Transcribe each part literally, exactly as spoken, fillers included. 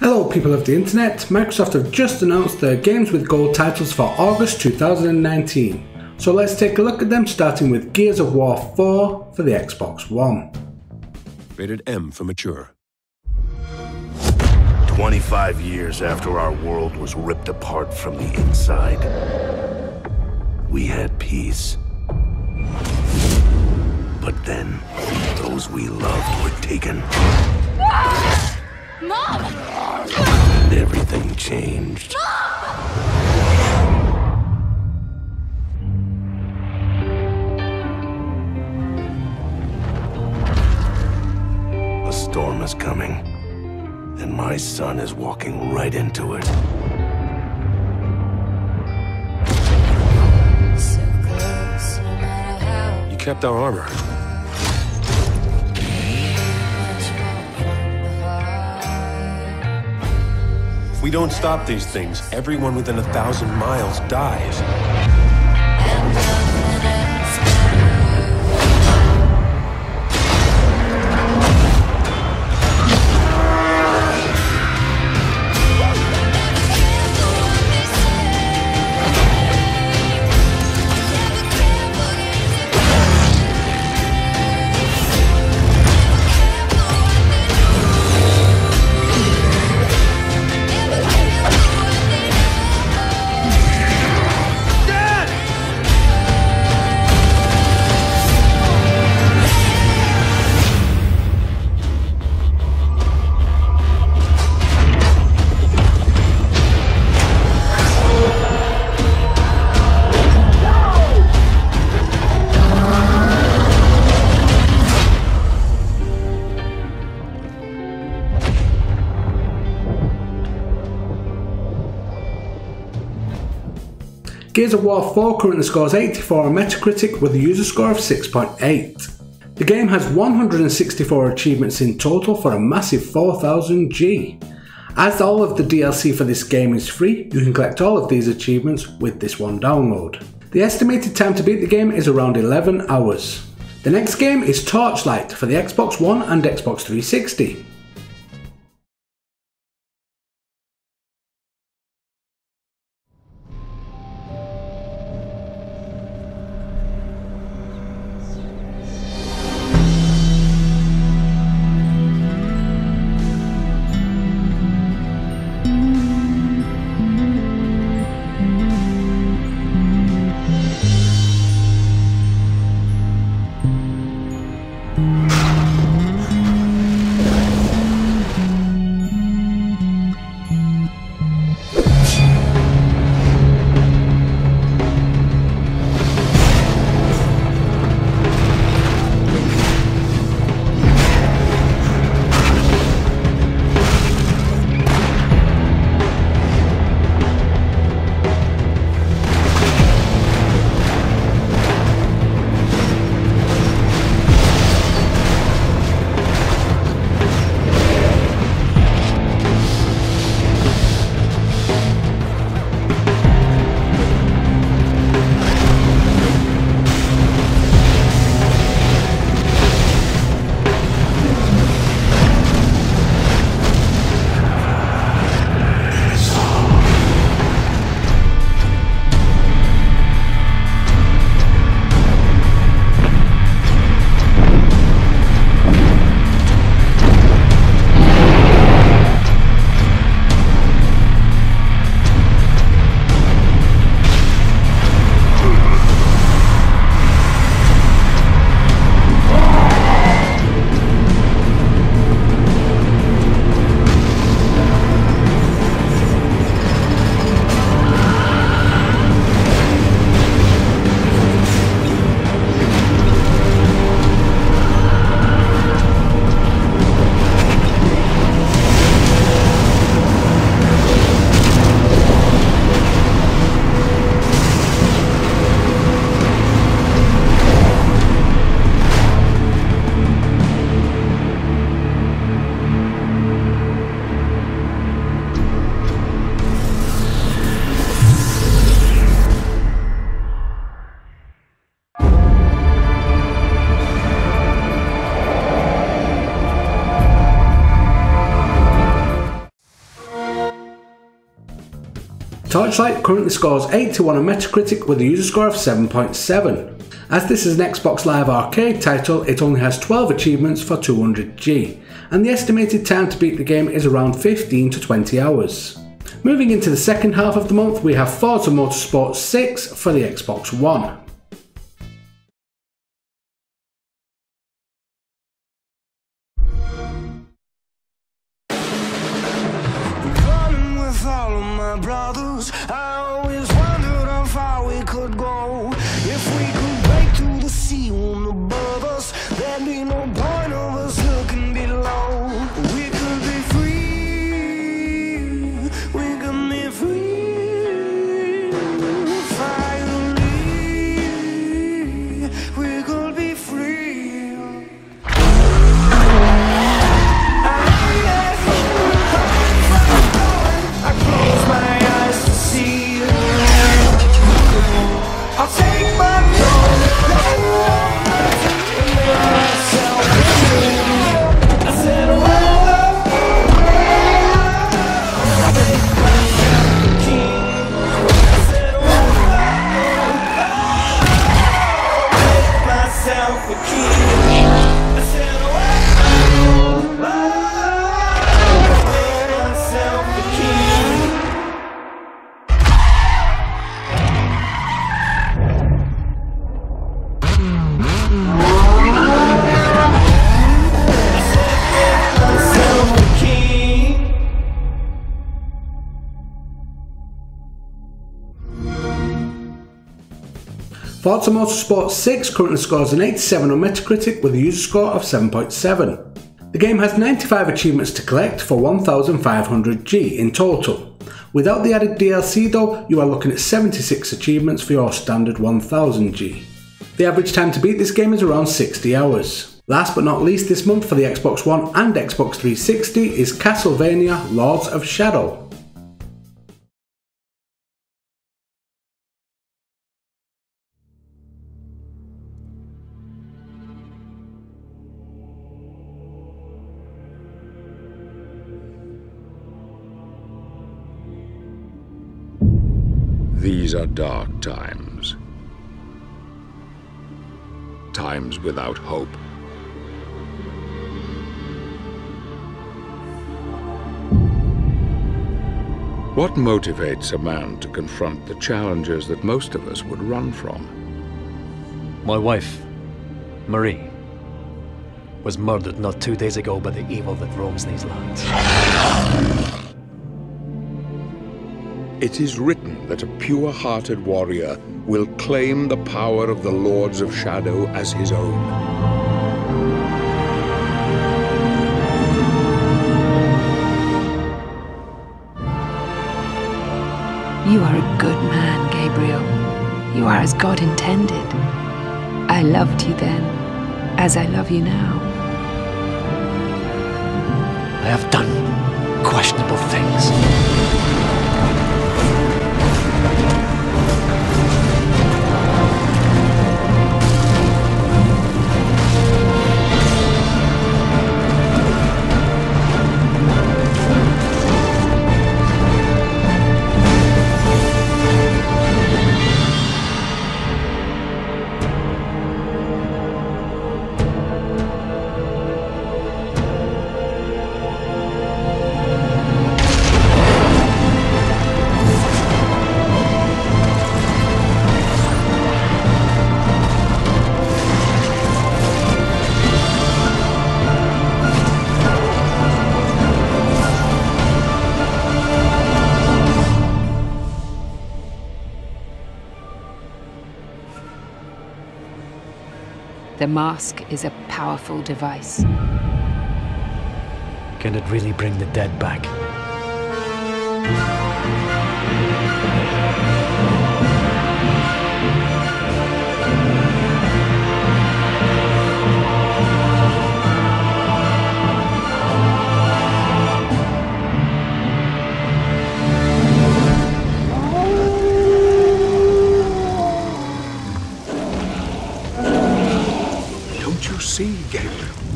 Hello people of the internet, Microsoft have just announced their Games with Gold titles for August two thousand nineteen. So let's take a look at them, starting with Gears of War four for the Xbox One. Rated M for mature. twenty-five years after our world was ripped apart from the inside, we had peace. But then, those we loved were taken. Mom! And everything changed. A storm is coming, and my son is walking right into it. So close, no matter how You kept our armor. much more from the heart. If we don't stop these things, everyone within a thousand miles dies. And nothing else Gears of War four currently scores eighty-four on Metacritic with a user score of six point eight. The game has one hundred sixty-four achievements in total for a massive four thousand G. As all of the D L C for this game is free, you can collect all of these achievements with this one download. The estimated time to beat the game is around eleven hours. The next game is Torchlight for the Xbox One and Xbox three sixty. Torchlight currently scores eighty-one on Metacritic with a user score of seven point seven. As this is an Xbox Live Arcade title, it only has twelve achievements for two hundred G, and the estimated time to beat the game is around fifteen to twenty hours. Moving into the second half of the month, we have Forza Motorsport six for the Xbox One. Running with all of my brothers, I always wondered how far we could go. If we could break through the sea one above us, there'd be no point of us looking below. We could be free, we could be free. Finally, we could be free. I close my eyes to see you. I'll take my throne and make myself a king. I said, well, I'll make myself a king. I said, well, I'll make myself a king. I said, well, I'll make myself a king. Myself a king. Forza Motorsport six currently scores an eighty-seven on Metacritic with a user score of seven point seven. The game has ninety-five achievements to collect for one thousand five hundred G in total. Without the added D L C though, you are looking at seventy-six achievements for your standard one thousand G. The average time to beat this game is around sixty hours. Last but not least this month for the Xbox One and Xbox three sixty is Castlevania Lords of Shadow. These are dark times. Times without hope. What motivates a man to confront the challenges that most of us would run from? My wife, Marie, was murdered not two days ago by the evil that roams these lands. It is written that a pure-hearted warrior will claim the power of the Lords of Shadow as his own. You are a good man, Gabriel. You are as God intended. I loved you then, as I love you now. I have done questionable things. The mask is a powerful device. Can it really bring the dead back? Don't you see, Gabriel?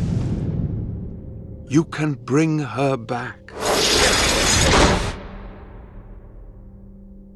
You can bring her back.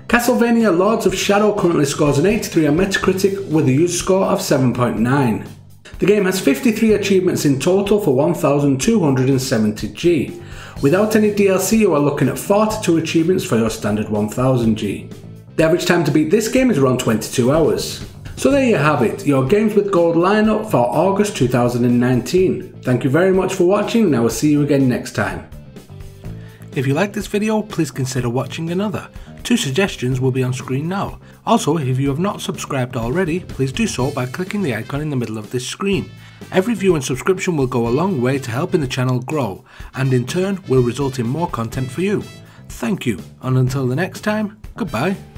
Castlevania Lords of Shadow currently scores an eighty-three on Metacritic with a user score of seven point nine. The game has fifty-three achievements in total for one thousand two hundred seventy G. Without any D L C, you are looking at forty-two achievements for your standard one thousand G. The average time to beat this game is around twenty-two hours. So there you have it, your Games with Gold lineup for August two thousand nineteen. Thank you very much for watching and I will see you again next time. If you liked this video, please consider watching another. Two suggestions will be on screen now. Also, if you have not subscribed already, please do so by clicking the icon in the middle of this screen. Every view and subscription will go a long way to helping the channel grow, and in turn will result in more content for you. Thank you, and until the next time, goodbye.